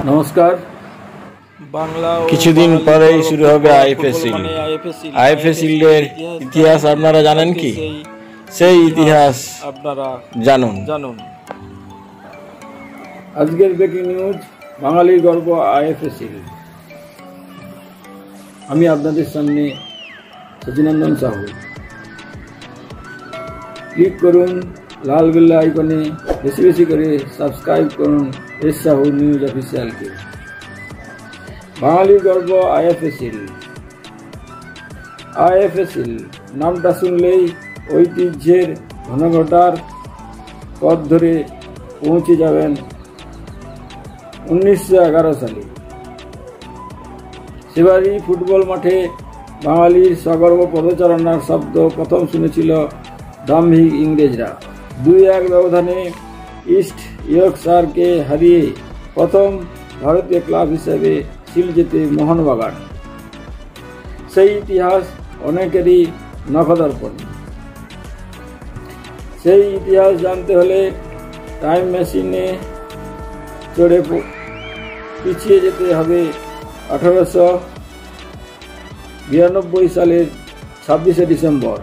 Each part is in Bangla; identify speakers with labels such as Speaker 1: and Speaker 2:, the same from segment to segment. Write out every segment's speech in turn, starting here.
Speaker 1: নমস্কার।
Speaker 2: কিছুদিন পরেই শুরু হবে আইএফএসিল। আইএফএসিলের ইতিহাস আপনারা জানেন কি? সেই ইতিহাস আপনারা জানুন।
Speaker 1: আজকের ব্রেকিং নিউজ, বাঙালির গর্ব আইএফএসিল। আমি আপনাদের সামনে সচিনন্দন সাহু। ক্লিক করুন লাল বেল আইকনে, বেশি বেশি করে সাবস্ক্রাইব করুন এস সাহু নিউজ অফিসিয়ালকে। বাঙালির গর্ব আইএফএসিল। আইএফএসিল নামটা শুনলেই ঐতিহ্যের ঘনঘটার পথ ধরে পৌঁছে যাবেন 1911 সালে। সেবারই ফুটবল মাঠে বাঙালির সগর্ব পদচারণার শব্দ প্রথম শুনেছিল দাম্ভিক ইংরেজরা। 2-1 ব্যবধানে ইস্ট ইয়র্কশায়ারকে হারিয়ে প্রথম ভারতীয় ক্লাব হিসেবে সিল জেতে মোহনবাগান। সেই ইতিহাস অনেকেরই নখদর্পণ। সেই ইতিহাস জানতে হলে টাইম মেশিনে চড়ে পিছিয়ে যেতে হবে 1892 সালের 26শে ডিসেম্বর।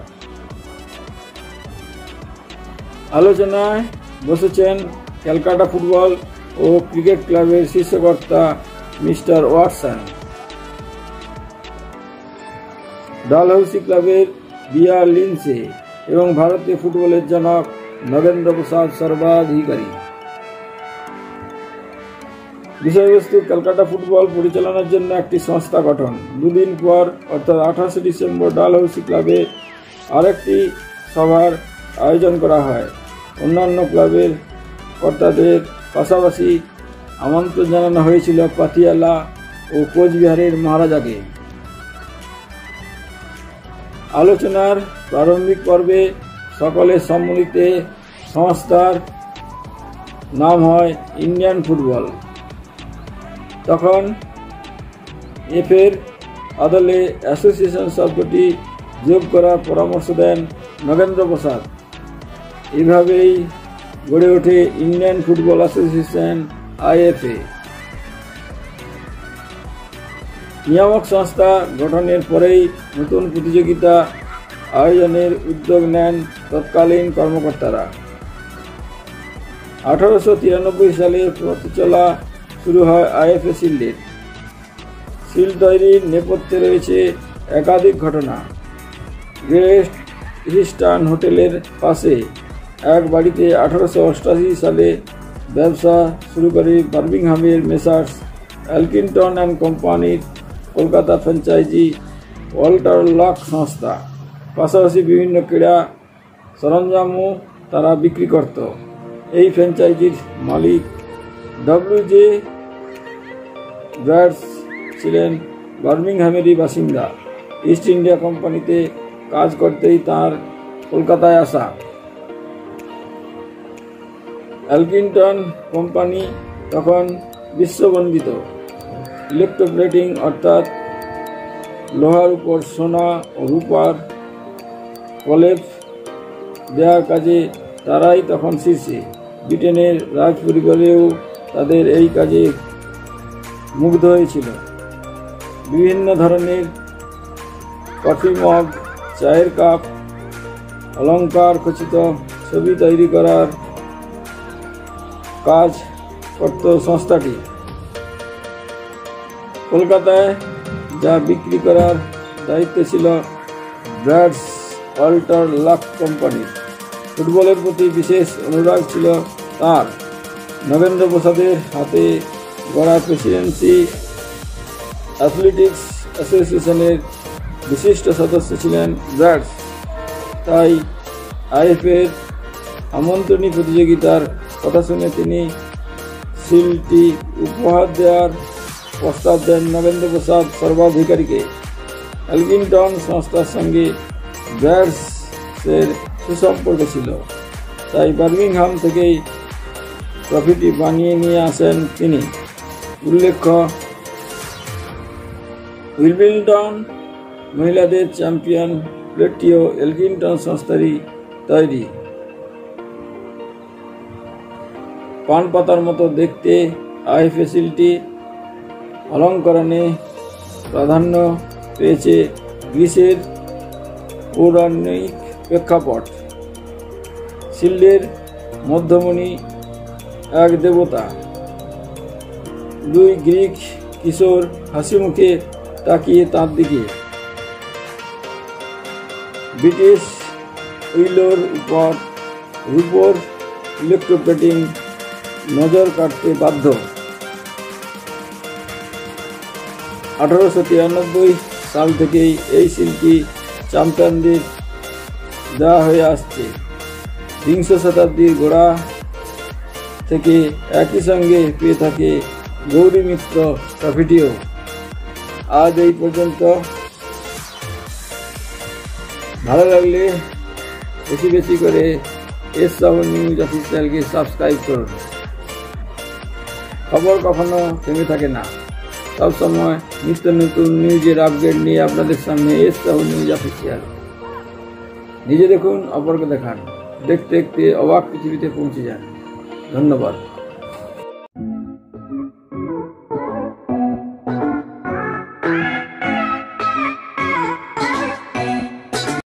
Speaker 1: আলোচনায় বসেছেন ক্যালকাটা ফুটবল ও ক্রিকেট ক্লাবের শীর্ষকর্তা মিস্টার ওয়াটসন, ডালহৌসি ক্লাবের বিআর লিন্ডসে এবং ভারতীয় ফুটবলের জনক নগেন্দ্র প্রসাদ সর্বাধিকারী। বিষয়বস্তু: ক্যালকাটা ফুটবল পরিচালনার জন্য একটি সংস্থা গঠন। 2 দিন পর অর্থাৎ 28শে ডিসেম্বর ডালহৌসি ক্লাবে আরেকটি সভার আয়োজন করা হয়। অন্যান্য ক্লাবের কর্তাদের পাশাপাশি আমন্ত্রণ জানানো হয়েছিল পাতিয়ালা ও কোচবিহারের মহারাজাকে। আলোচনার প্রারম্ভিক পর্বে সকলের সম্মিলিত সংস্থার নাম হয় ইন্ডিয়ান ফুটবল। তখন এফের আদলে অ্যাসোসিয়েশন শব্দটি যোগ করার পরামর্শ দেন নগেন্দ্র প্রসাদ। এভাবেই গড়ে ওঠে ইন্ডিয়ান ফুটবল অ্যাসোসিয়েশন আইএফএ। নিয়ামক সংস্থা গঠনের পরেই নতুন প্রতিযোগিতা আয়োজনের উদ্যোগ নেন তৎকালীন কর্মকর্তারা। 1893 সালে প্রতিচলা শুরু হয় আইএফএ শিল্ডের। শিল্ড তৈরির নেপথ্যে রয়েছে একাধিক ঘটনা। গ্রেট ইস্টার্ন হোটেলের পাশে এক বাড়িতে 1888 সালে ব্যবসা শুরু করে বার্মিংহামের মেসার্স এলকিনটন অ্যান্ড কোম্পানির কলকাতা ফ্র্যাঞ্চাইজি ওয়াল্টার লক সংস্থা। পাশাপাশি বিভিন্ন ক্রীড়া সরঞ্জামও তারা বিক্রি করত। এই ফ্র্যাঞ্চাইজির মালিক ডব্লিউ.জে. ব্র্যাডস ছিলেন বার্মিংহামেরই বাসিন্দা। ইস্ট ইন্ডিয়া কোম্পানিতে কাজ করতেই তার কলকাতায় আসা। এলকিনটন কোম্পানি তখন বিশ্ববন্দিত ইলেকট্রোপ্লেটিং অর্থাৎ লোহার উপর সোনা ও রূপার প্রলেপ দেওয়ার কাজে তারাই তখন শীর্ষে। ব্রিটেনের রাজ পরিবারেও তাদের এই কাজে মুগ্ধ হয়েছিল। বিভিন্ন ধরনের কফি মগ, চায়ের কাপ, অলংকার খচিত ছবি তৈরি করার কাজ করত সংস্থাটি। কলকাতায় যা বিক্রি করার দায়িত্ব ছিল ব্র্যাডস ওয়াল্টার লক কোম্পানির। ফুটবলের প্রতি বিশেষ অনুরাগ ছিল তার। নগেন্দ্র প্রসাদের হাতে গড়া প্রেসিডেন্সি অ্যাথলেটিক্স অ্যাসোসিয়েশনের বিশিষ্ট সদস্য ছিলেন ব্র্যাডস। তাই আইএফএর আমন্ত্রণী প্রতিযোগিতার কথা শুনে তিনি শিল্ডটি উপহার দেওয়ার প্রস্তাব দেন নগেন্দ্র প্রসাদ সর্বাধিকারীকে। এলকিনটন সংস্থার সঙ্গে ব্র্যাডসের সুসম্পর্ক ছিল, তাই বার্মিংহাম থেকেই ট্রফিটি বানিয়ে নিয়ে আসেন তিনি। উল্লেখ্য, উইম্বলডন মহিলাদের চ্যাম্পিয়ন প্লেটটিও এলকিনটন সংস্থারই তৈরি। পান পাতার মতো দেখতে আইএফএসিলটি অলঙ্করণে প্রাধান্য পেয়েছে গ্রিসের পৌরাণিক প্রেক্ষাপট। শিল্ডের মধ্যমণি এক দেবতা, দুই গ্রিক কিশোর হাসি মুখে তাকিয়ে তার দিকে। ব্রিটিশ উইলোর উপর রূপোর ইলেকট্রোপ্লেটিং নজর কাটতে বাধ্য। 1893 সাল থেকেই এই শিল্পী চ্যাম্পিয়নদের দেওয়া হয়ে আসছে। বিংশ শতাব্দীর গোড়া থেকে একই সঙ্গে পেয়ে থাকে গৌরী মিত্র ট্রফিটিও। আজ এই পর্যন্ত। ভালো লাগলে বেশি বেশি করে S7 নিউজ অফিসিয়ালকে সাবস্ক্রাইব করুন। খবর কখনো থেমে থাকে না, সবসময় নিত্য নতুন নিউজের আপডেট নিয়ে আপনাদের সামনে S7 নিউজ অফিসিয়াল। নিজে দেখুন, অপরকে দেখান, দেখতে দেখতে অবাক পৃথিবীতে পৌঁছে যান। ধন্যবাদ।